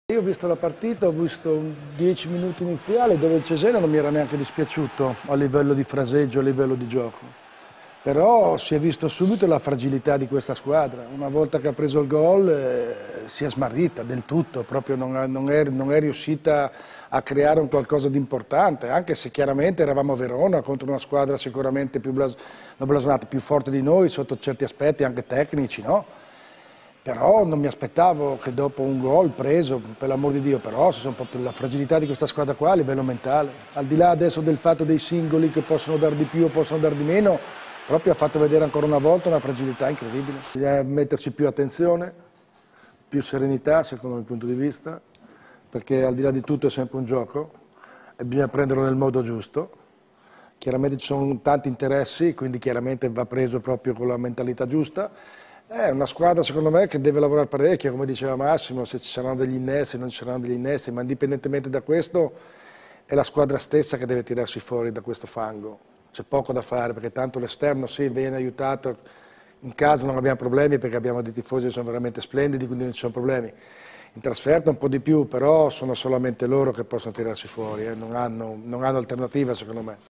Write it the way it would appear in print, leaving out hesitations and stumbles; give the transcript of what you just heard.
Io ho visto la partita, ho visto 10 minuti iniziali dove il Cesena non mi era neanche dispiaciuto a livello di fraseggio, a livello di gioco. Però si è visto subito la fragilità di questa squadra. Una volta che ha preso il gol si è smarrita del tutto, proprio non è riuscita a creare un qualcosa di importante, anche se chiaramente eravamo a Verona contro una squadra sicuramente più blasonata, più forte di noi sotto certi aspetti anche tecnici, no? Però non mi aspettavo che dopo un gol preso, per l'amor di Dio, però sono proprio la fragilità di questa squadra qua a livello mentale. Al di là adesso del fatto dei singoli che possono dar di più o possono dar di meno, proprio ha fatto vedere ancora una volta una fragilità incredibile. Bisogna metterci più attenzione, più serenità secondo il mio punto di vista, perché al di là di tutto è sempre un gioco e bisogna prenderlo nel modo giusto. Chiaramente ci sono tanti interessi, quindi chiaramente va preso proprio con la mentalità giusta. È una squadra secondo me che deve lavorare parecchio, come diceva Massimo, se ci saranno degli innesti, non ci saranno degli innesti, ma indipendentemente da questo è la squadra stessa che deve tirarsi fuori da questo fango. C'è poco da fare perché tanto l'esterno sì, viene aiutato, in caso non abbiamo problemi perché abbiamo dei tifosi che sono veramente splendidi, quindi non ci sono problemi. In trasferta un po' di più, però sono solamente loro che possono tirarsi fuori, non hanno alternativa secondo me.